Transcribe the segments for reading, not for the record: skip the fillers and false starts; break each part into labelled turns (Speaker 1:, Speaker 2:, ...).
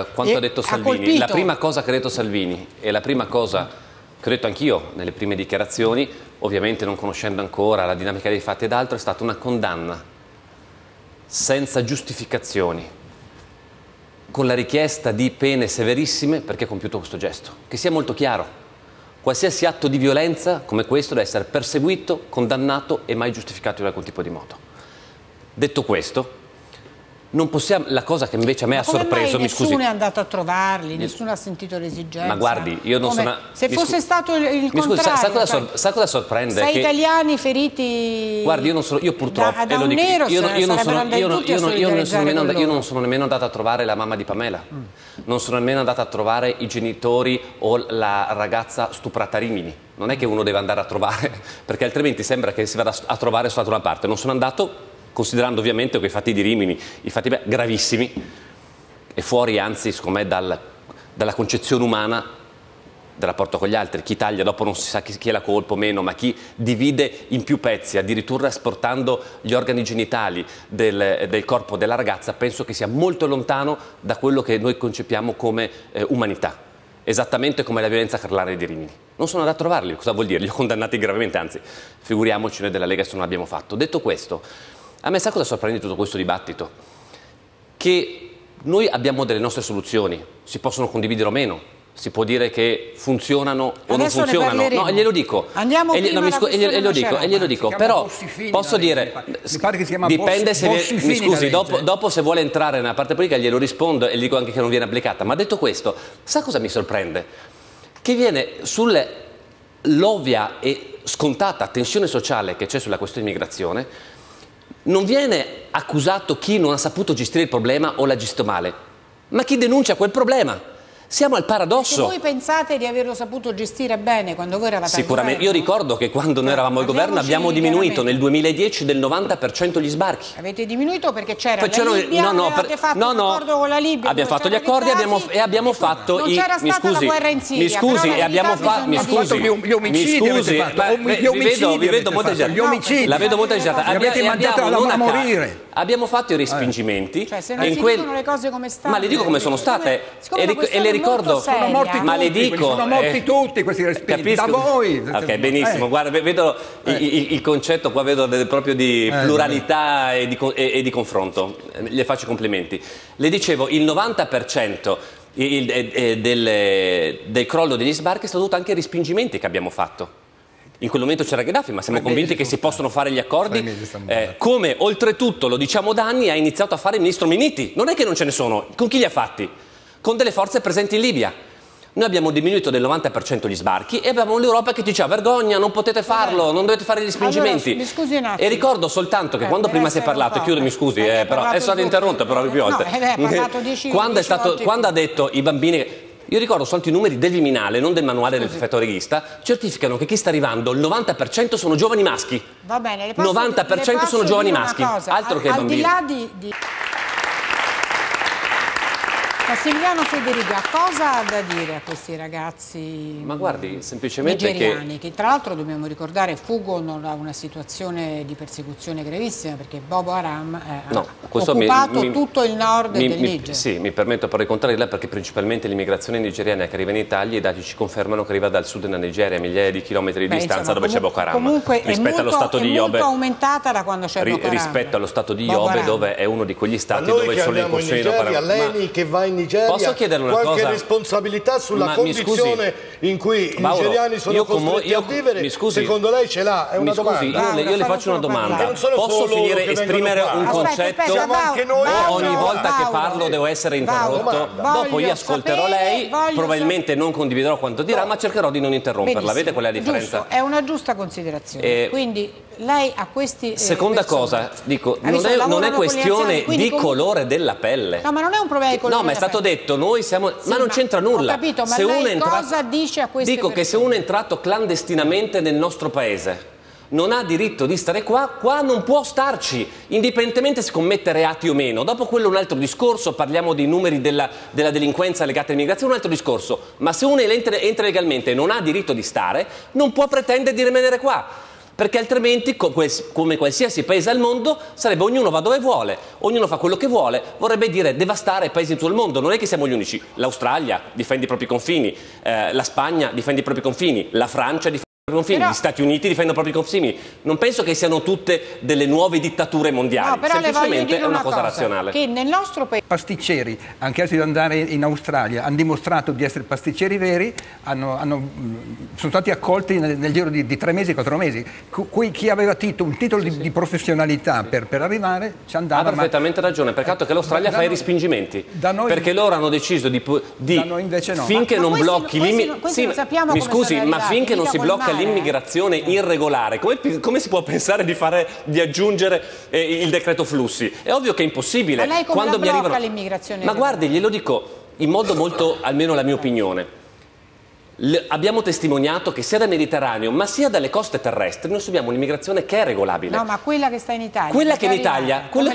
Speaker 1: Quanto ha detto Salvini, la prima cosa che ha detto Salvini e la prima cosa che ho detto anch'io nelle prime dichiarazioni, ovviamente non conoscendo ancora la dinamica dei fatti ed altro, è stata una condanna senza giustificazioni, con la richiesta di pene severissime perché ha compiuto questo gesto. Che sia molto chiaro, qualsiasi atto di violenza come questo deve essere perseguito, condannato e mai giustificato in alcun tipo di modo. Detto questo, non possiamo, la cosa che invece a me ha sorpreso, mi scusi.
Speaker 2: Nessuno è andato a trovarli, nessuno ha sentito l'esigenza.
Speaker 1: Ma guardi, io non sono...
Speaker 2: Se fosse stato il contrario...
Speaker 1: Sa cosa sorprende?
Speaker 2: Sei italiani feriti...
Speaker 1: Guardi, io purtroppo...
Speaker 2: Da un nero io
Speaker 1: non sono nemmeno andato a trovare la mamma di Pamela. Non sono nemmeno andato a trovare i genitori o la ragazza stuprata a Rimini. Non è che uno deve andare a trovare, perché altrimenti sembra che si vada a trovare solo da una parte. Non sono andato... considerando ovviamente quei fatti di Rimini, i fatti gravissimi, e fuori anzi, secondo me, dalla concezione umana del rapporto con gli altri. Chi taglia dopo non si sa chi è la colpa o meno, ma chi divide in più pezzi, addirittura esportando gli organi genitali del corpo della ragazza, penso che sia molto lontano da quello che noi concepiamo come umanità. Esattamente come la violenza carnale di Rimini. Non sono andato a trovarli, cosa vuol dire? Li ho condannati gravemente, anzi, figuriamoci noi della Lega se non l'abbiamo fatto. Detto questo, a me sa cosa sorprende di tutto questo dibattito? Che noi abbiamo delle nostre soluzioni, si possono condividere o meno, si può dire che funzionano o non funzionano. No, glielo dico.
Speaker 2: Andiamo
Speaker 1: glielo dico, però posso dire, dipende se mi scusi, dopo se vuole entrare nella parte politica glielo rispondo e gli dico anche che non viene applicata, ma detto questo, sa cosa mi sorprende? Che viene sull'ovvia e scontata tensione sociale che c'è sulla questione immigrazione. Non viene accusato chi non ha saputo gestire il problema o l'ha gestito male, ma chi denuncia quel problema. Siamo al paradosso.
Speaker 2: Perché voi pensate di averlo saputo gestire bene quando voi eravate al governo?
Speaker 1: Sicuramente. Io ricordo che quando noi eravamo al governo abbiamo diminuito nel 2010 del 90% gli sbarchi.
Speaker 2: Avete diminuito perché c'era la Libia, avete fatto un accordo con la Libia.
Speaker 1: Abbiamo fatto gli accordi e abbiamo fatto
Speaker 2: non c'era stata la guerra in Siria.
Speaker 1: Mi scusi, e abbiamo fatto
Speaker 3: gli omicidi.
Speaker 1: Vi vedo molto esagerata. La vedo molto esagerata.
Speaker 3: Avete mandato a morire.
Speaker 1: Abbiamo fatto i respingimenti.
Speaker 2: Cioè, se non si dicono le cose come stanno.
Speaker 1: Ma le dico come sono state e le ricordo.
Speaker 3: Sono morti tutti,
Speaker 1: ma le dico,
Speaker 3: sono morti tutti questi respinti, da voi.
Speaker 1: Ok, benissimo, guarda, vedo il concetto qua, vedo proprio di pluralità e di confronto, le faccio i complimenti. Le dicevo, il 90% del crollo degli sbarchi è stato dovuto anche ai respingimenti che abbiamo fatto. In quel momento c'era Gheddafi, ma siamo convinti che si possono fare gli accordi, come oltretutto, lo diciamo da anni, ha iniziato a fare il ministro Minniti. Non è che non ce ne sono, con chi li ha fatti? Con delle forze presenti in Libia. Noi abbiamo diminuito del 90% gli sbarchi e abbiamo l'Europa che diceva vergogna, non potete farlo, non dovete fare gli respingimenti.
Speaker 2: Allora, mi scusi un attimo.
Speaker 1: E ricordo soltanto che quando prima si è parlato, e chiudo, mi scusi, però è stato interrotto però più volte. Quando ha detto i bambini... Io ricordo soltanto i numeri del Viminale, non del manuale del prefetto leghista, certificano che chi sta arrivando, il 90% sono giovani maschi.
Speaker 2: Va bene,
Speaker 1: il 90% sono giovani maschi, altro che bambini.
Speaker 2: Al di là di... Massimiliano Federica, cosa ha da dire a questi ragazzi
Speaker 1: Ma guardi, semplicemente
Speaker 2: nigeriani che tra l'altro dobbiamo ricordare fuggono da una situazione di persecuzione gravissima perché Boko Haram ha occupato tutto il nord del Niger.
Speaker 1: Sì, mi permetto però di contrardirla perché principalmente l'immigrazione nigeriana che arriva in Italia, i dati ci confermano che arriva dal sud della Nigeria, migliaia di chilometri di distanza, dove c'è Boko Haram.
Speaker 2: Comunque rispetto allo stato di Yobe, è molto aumentata da quando c'è Boko Haram.
Speaker 1: Rispetto allo stato di Yobe, dove è uno di quegli stati dove sono le incursioni
Speaker 4: Leni che va in Nigeria,
Speaker 1: posso chiederle una
Speaker 4: qualche
Speaker 1: cosa?
Speaker 4: responsabilità sulla condizione in cui i nigeriani sono costretti a vivere, secondo lei ce l'ha? È una domanda.
Speaker 1: Io le faccio una domanda. Posso finire a esprimere un concetto? Ogni volta che parlo devo essere interrotto. Dopo io ascolterò lei, probabilmente non condividerò quanto dirà, ma cercherò di non interromperla. Vede qual è la differenza?
Speaker 2: Giusto, è una giusta considerazione. Quindi lei a questi
Speaker 1: seconda cosa, dico, non è questione di colore della pelle.
Speaker 2: No, ma non è un problema di colore.
Speaker 1: No, ma è stato detto, noi siamo... ma non c'entra nulla.
Speaker 2: Ho capito, ma lei cosa dice a queste
Speaker 1: persone? Dico che se uno è entrato clandestinamente nel nostro paese, non ha diritto di stare qua non può starci, indipendentemente se commette reati o meno. Dopo quello è un altro discorso, parliamo dei numeri della delinquenza legata all'immigrazione, un altro discorso. Ma se uno entra legalmente e non ha diritto di stare, non può pretendere di rimanere qua. perché altrimenti, come qualsiasi paese al mondo, sarebbe ognuno va dove vuole, ognuno fa quello che vuole, vorrebbe dire devastare i paesi in tutto il mondo. Non è che siamo gli unici. L'Australia difende i propri confini, la Spagna difende i propri confini, la Francia difende confini, gli Stati Uniti difendono i propri confini. Non penso che siano tutte delle nuove dittature mondiali,
Speaker 2: però
Speaker 1: semplicemente è una cosa razionale.
Speaker 2: Che nel nostro paese
Speaker 3: pasticceri, anche anche di andare in Australia, hanno dimostrato di essere pasticceri veri, sono stati accolti nel giro di 3 mesi, 4 mesi. Chi aveva un titolo di professionalità per arrivare ci andava.
Speaker 1: Ha perfettamente ragione, peccato che l'Australia fa i respingimenti, perché loro hanno deciso di
Speaker 3: da noi invece no.
Speaker 1: Finché non blocchi mi scusi, ma finché non si blocca l'immigrazione irregolare, come si può pensare di aggiungere il decreto flussi? È ovvio che è impossibile.
Speaker 2: Ma lei come
Speaker 1: quando
Speaker 2: la blocca l'immigrazione?
Speaker 1: Ma guardi, glielo dico in modo molto, almeno la mia opinione. Abbiamo testimoniato che sia dal Mediterraneo ma sia dalle coste terrestri noi subiamo un'immigrazione che è regolabile.
Speaker 2: No, ma quella che sta in Italia.
Speaker 1: Quella che in Italia, quello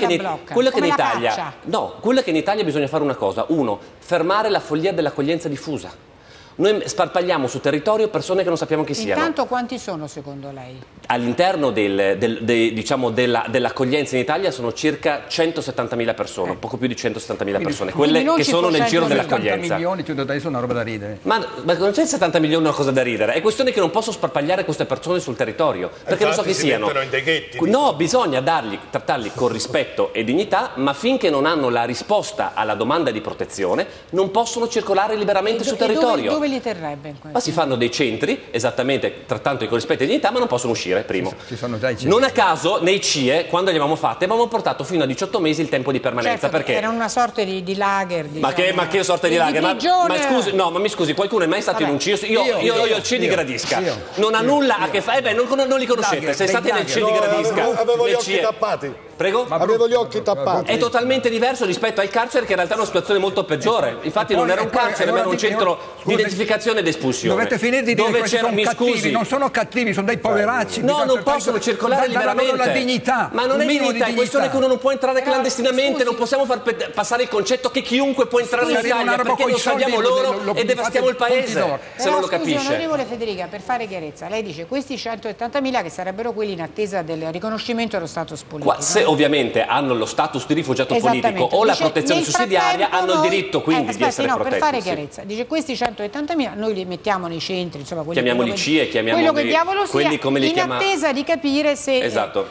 Speaker 1: che in Italia bisogna fare una cosa: uno, fermare la follia dell'accoglienza diffusa. Noi sparpagliamo sul territorio persone che non sappiamo chi siano.
Speaker 2: Intanto quanti sono secondo lei?
Speaker 1: All'interno dell'accoglienza in Italia sono circa 170.000 persone, poco più di 170.000 persone, quelle che sono nel giro dell'accoglienza.
Speaker 3: 70 milioni, tu adesso è una roba da ridere.
Speaker 1: Ma non c'è 70 milioni una cosa da ridere, è questione che non posso sparpagliare queste persone sul territorio, perché non so chi siano. No, bisogna trattarli con rispetto e dignità, ma finché non hanno la risposta alla domanda di protezione non possono circolare liberamente sul territorio.
Speaker 2: Dove li terrebbe in questo?
Speaker 1: Ma si fanno dei centri, esattamente, trattandoli con rispetto e dignità, ma non possono uscire, primo.
Speaker 3: Ci sono già i centri.
Speaker 1: Non a caso, nei CIE, quando li avevamo fatte, avevamo portato fino a 18 mesi il tempo di permanenza.
Speaker 2: Certo,
Speaker 1: perché
Speaker 2: era una sorta di lager. Diciamo.
Speaker 1: Ma che sorta di lager? Ma scusi, no, ma mi scusi, qualcuno è mai stato in un CIE? Io il CIE di Gradisca. Non ha nulla a che fare. Non li conoscete. Se state nel CIE di Gradisca.
Speaker 4: Avevo gli occhi tappati.
Speaker 1: Prego?
Speaker 4: Avevo gli occhi tappati.
Speaker 1: È totalmente diverso rispetto al carcere, che in realtà è una situazione molto peggiore. Infatti non era un carcere, ma era un centro di identificazione ed espulsione.
Speaker 3: Dovete finire di dire che sono cattivi, non sono cattivi, sono dei poveracci.
Speaker 1: No, non possono circolare liberamente.
Speaker 3: La dignità.
Speaker 1: Ma non è dignità, è questione che uno non può entrare clandestinamente, non possiamo far passare il concetto che chiunque può entrare in Italia, perché non salviamo loro e devastiamo il paese, se non lo capisce.
Speaker 2: Onorevole Federica, per fare chiarezza, lei dice questi 180.000 che sarebbero quelli in attesa del riconoscimento dello status politico.
Speaker 1: Se ovviamente hanno lo status di rifugiato politico o la protezione sussidiaria, hanno il diritto quindi di essere protetti.
Speaker 2: Per fare chiarezza, dice questi 180.000 noi li mettiamo nei centri, insomma,
Speaker 1: chiamiamoli CIE, quelli come li chiama,
Speaker 2: in attesa di capire se
Speaker 1: esatto.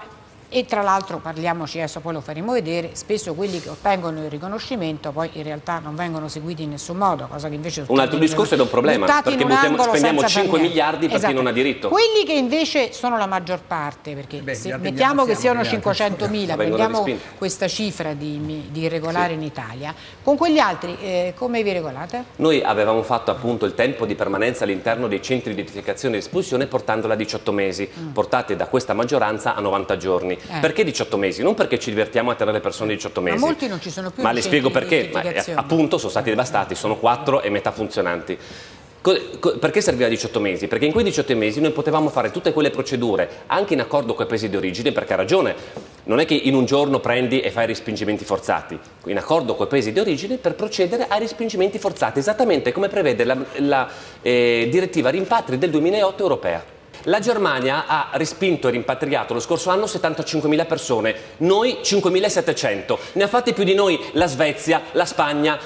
Speaker 2: E tra l'altro parliamoci, adesso poi lo faremo vedere, spesso quelli che ottengono il riconoscimento poi in realtà non vengono seguiti in nessun modo, cosa che invece
Speaker 1: un altro discorso è un problema, perché spendiamo 5 miliardi per chi non ha diritto.
Speaker 2: Quelli che invece sono la maggior parte, perché se mettiamo che siano 500.000, prendiamo questa cifra di irregolari in Italia, con quegli altri come vi regolate?
Speaker 1: Noi avevamo fatto appunto il tempo di permanenza all'interno dei centri di identificazione e espulsione portandola a 18 mesi, portate da questa maggioranza a 90 giorni. Perché 18 mesi? Non perché ci divertiamo a tenere le persone 18 mesi.
Speaker 2: Ma molti non ci sono più.
Speaker 1: Ma le spiego perché. Appunto sono stati devastati, sono 4 e metà funzionanti. Perché serviva 18 mesi? Perché in quei 18 mesi noi potevamo fare tutte quelle procedure, anche in accordo con i paesi di origine, perché ha ragione, non è che in un giorno prendi e fai respingimenti forzati, in accordo con i paesi di origine per procedere ai respingimenti forzati, esattamente come prevede la direttiva rimpatri del 2008 europea. La Germania ha respinto e rimpatriato lo scorso anno 75.000 persone, noi 5.700. Ne ha fatte più di noi la Svezia, la Spagna,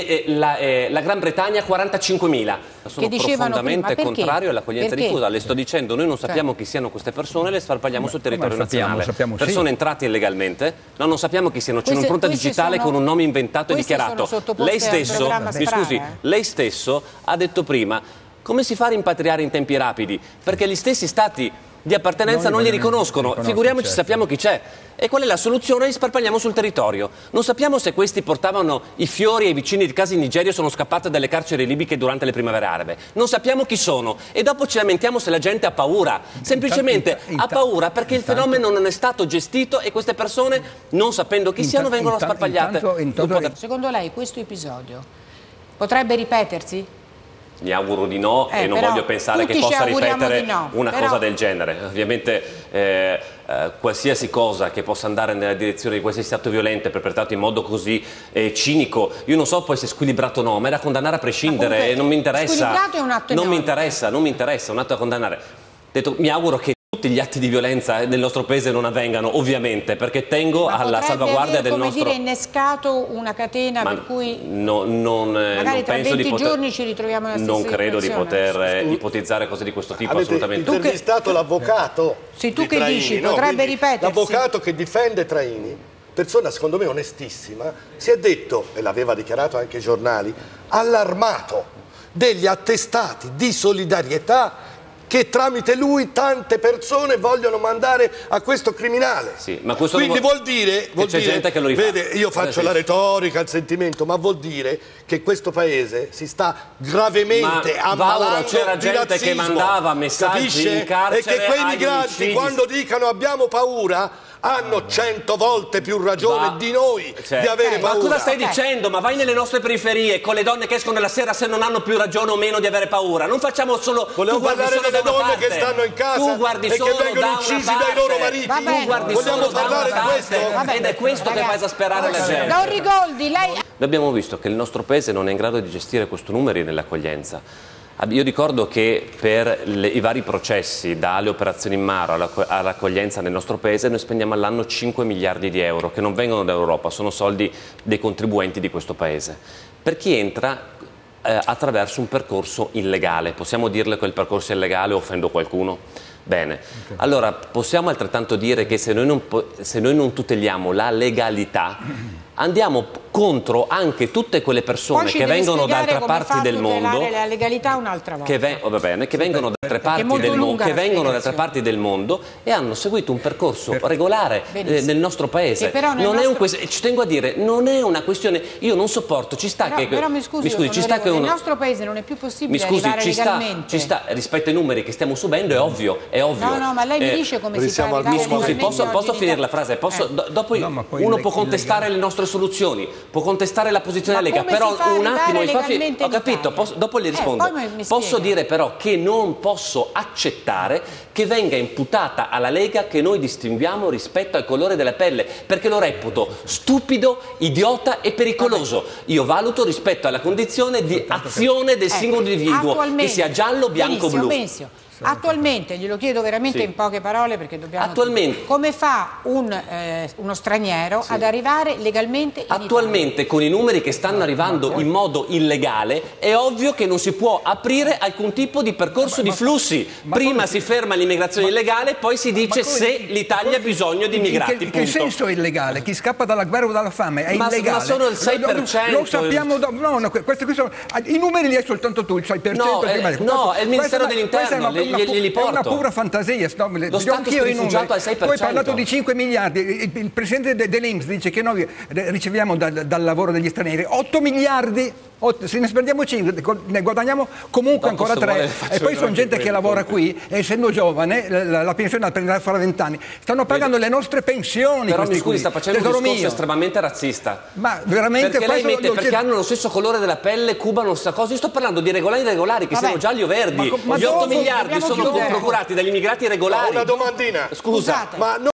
Speaker 1: la Gran Bretagna 45.000. Sono profondamente contrario all'accoglienza diffusa. Le sto dicendo, noi non sappiamo chi siano queste persone, le sparpagliamo sul territorio nazionale. Persone entrate illegalmente, no, non sappiamo chi siano. C'è un'impronta digitale con un nome inventato e dichiarato. Lei stesso, mi scusi, lei stesso ha detto prima: come si fa a rimpatriare in tempi rapidi? Perché gli stessi stati di appartenenza non li riconoscono. Figuriamoci, certo. Sappiamo chi c'è. E qual è la soluzione? Li sparpagliamo sul territorio. Non sappiamo se questi portavano i fiori ai vicini di casa in Nigeria o sono scappati dalle carceri libiche durante le primavere arabe. Non sappiamo chi sono. E dopo ci lamentiamo se la gente ha paura. Semplicemente ha paura perché il fenomeno non è stato gestito e queste persone, non sapendo chi siano, vengono sparpagliate.
Speaker 2: Secondo lei questo episodio potrebbe ripetersi?
Speaker 1: Mi auguro di no e non voglio pensare che possa ripetere una cosa del genere. Ovviamente qualsiasi cosa che possa andare nella direzione di qualsiasi atto violento perpetrato in modo così cinico, io non so poi se è squilibrato o no, ma è da condannare a prescindere e non mi interessa.
Speaker 2: Squilibrato è un atto
Speaker 1: non mi interessa, un atto da condannare. Detto, mi auguro che tutti gli atti di violenza nel nostro paese non avvengano, ovviamente, perché tengo alla salvaguardia del nostro...
Speaker 2: come dire, innescato una catena per cui
Speaker 1: magari
Speaker 2: tra 20 giorni ci ritroviamo nella stessa
Speaker 1: Non credo di
Speaker 2: situazione.
Speaker 1: poter ipotizzare cose di questo tipo,
Speaker 4: Avete
Speaker 1: assolutamente.
Speaker 4: intervistato l'avvocato
Speaker 2: Sì, tu
Speaker 4: di
Speaker 2: che
Speaker 4: Traini,
Speaker 2: dici? Potrebbe ripetersi?
Speaker 4: L'avvocato che difende Traini, persona secondo me onestissima, si è detto, e l'aveva dichiarato anche ai giornali, allarmato degli attestati di solidarietà che tramite lui tante persone vogliono mandare a questo criminale.
Speaker 1: Sì, ma questo
Speaker 4: quindi vuol dire
Speaker 1: c'è gente che lo rifà.
Speaker 4: Vede, io faccio la retorica, il sentimento, ma vuol dire che questo paese si sta gravemente ammalando
Speaker 1: c'era gente
Speaker 4: di razzismo,
Speaker 1: che mandava messaggi,
Speaker 4: capisce?
Speaker 1: in carcere,
Speaker 4: e che quei migranti
Speaker 1: omicidi,
Speaker 4: quando dicano abbiamo paura hanno 100 volte più ragione di noi di avere paura.
Speaker 1: Ma cosa stai dicendo? Ma vai nelle nostre periferie con le donne che escono la sera se non hanno più ragione o meno di avere paura. Non facciamo solo...
Speaker 4: Vogliamo parlare delle donne che stanno in casa e che vengono uccisi dai loro mariti. Vogliamo parlare di questo?
Speaker 1: Ed è questo che fa esasperare la gente.
Speaker 2: Don Rigoldi, lei...
Speaker 1: Noi abbiamo visto che il nostro paese non è in grado di gestire questo numeri nell'accoglienza. Io ricordo che per i vari processi, dalle operazioni in mare all'accoglienza nel nostro paese, noi spendiamo all'anno 5 miliardi di euro, che non vengono dall'Europa, sono soldi dei contribuenti di questo paese. Per chi entra attraverso un percorso illegale, possiamo dirle che il percorso è illegale o offendo qualcuno? Bene, allora possiamo altrettanto dire che se noi non tuteliamo la legalità, andiamo contro anche tutte quelle persone che vengono da altre parti del mondo,
Speaker 2: la legalità un'altra volta.
Speaker 1: che vengono da altre parti del mondo, e hanno seguito un percorso regolare nel nostro paese. Ci tengo a dire, non è una questione, io non sopporto, ci sta che
Speaker 2: nel nostro paese non è più possibile arrivare legalmente.
Speaker 1: Rispetto ai numeri che stiamo subendo è ovvio.
Speaker 2: No, ma lei mi dice come si fa arrivare legalmente.
Speaker 1: Posso finire la frase? Dopo uno può contestare le nostre soluzioni, può contestare la posizione della Lega, però un attimo, ho capito, dopo le rispondo. Posso dire però che non posso accettare che venga imputata alla Lega che noi distinguiamo rispetto al colore della pelle, perché lo reputo stupido, idiota e pericoloso. Io valuto rispetto alla condizione di azione del singolo individuo, che sia giallo, bianco o blu.
Speaker 2: Attualmente, glielo chiedo veramente in poche parole perché dobbiamo... Come fa uno straniero ad arrivare legalmente in
Speaker 1: Italia? Con i numeri che stanno arrivando in modo illegale è ovvio che non si può aprire alcun tipo di percorso di flussi. Prima si ferma l'immigrazione illegale, poi si dice se l'Italia ha bisogno di immigrati.
Speaker 3: In che senso è illegale? Chi scappa dalla guerra o dalla fame è illegale.
Speaker 1: Ma sono il 6%.
Speaker 3: Lo sappiamo, i numeri li hai soltanto tu, il 6%.
Speaker 1: No, è il Ministero dell'Interno.
Speaker 3: È una pura fantasia.
Speaker 1: Lo Stato è rifugiato al 6%.
Speaker 3: Poi hai parlato di 5 miliardi. Il presidente dell'Inps dice che noi riceviamo dal lavoro degli stranieri 8 miliardi. Se ne spendiamo 5, ne guadagniamo comunque ancora 3. E poi sono gente che lavora qui, e essendo giovane, la pensione la prenderà fra 20 anni. Stanno pagando le nostre pensioni.
Speaker 1: Però mi scusi, sta facendo un discorso estremamente razzista.
Speaker 3: Ma veramente
Speaker 1: perché hanno lo stesso colore della pelle, cubano questa cosa. Io sto parlando di regolari che siano gialli o verdi. Gli 8 miliardi sono procurati dagli immigrati regolari.
Speaker 4: Una domandina.
Speaker 1: Scusa.
Speaker 4: Ma